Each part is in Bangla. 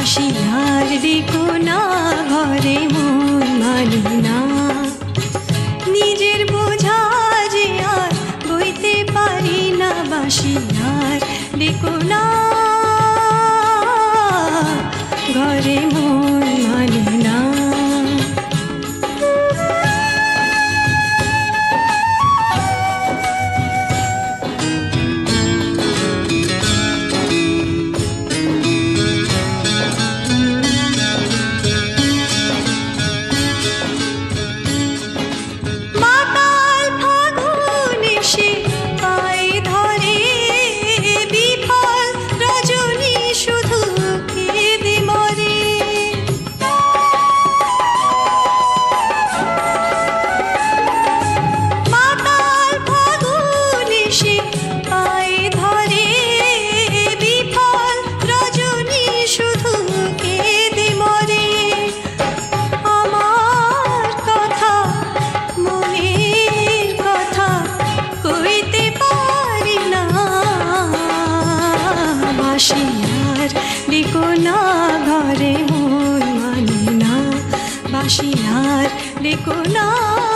বাঁশি আর ডেকো না, ঘরে মন মানে না। নিজের বোঝা যে আর বইতে পারি না, বাঁশি আর ডেকো না, ঘরে মন মানে না। বাঁশি আর ডেকো না, ঘরে মন মানে না। বাঁশি আর ডেকো না,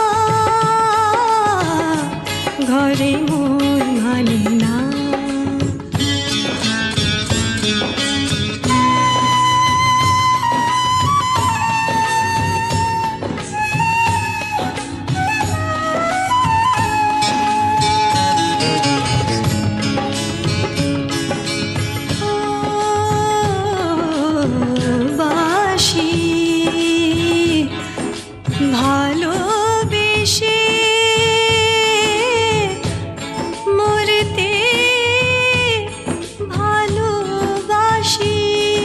ঘরে মন মানে না। ভালোবেসে মরতে ভালোবাসি,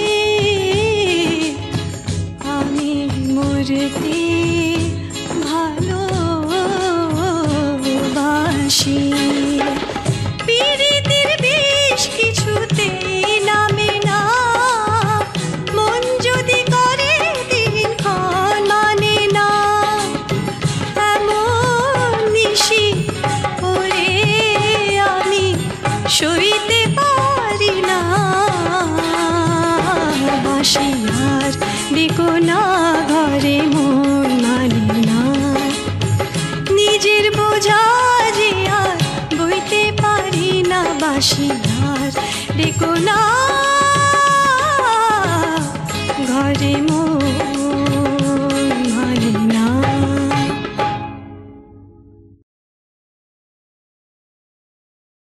আমি মরতে ভালোবাসি। পীড়িতের বেশ কিছুতেই নামে না, মন যদি করে দিনক্ষণ মানে না। এমন নিশি ওরে আমি সইতে পারি না, বাঁশি আর ডেকো না, ঘরে মন মানে না। নিজের বোঝা যে আর বইতে পারি না, বাঁশি আর ডেকো না, ঘরে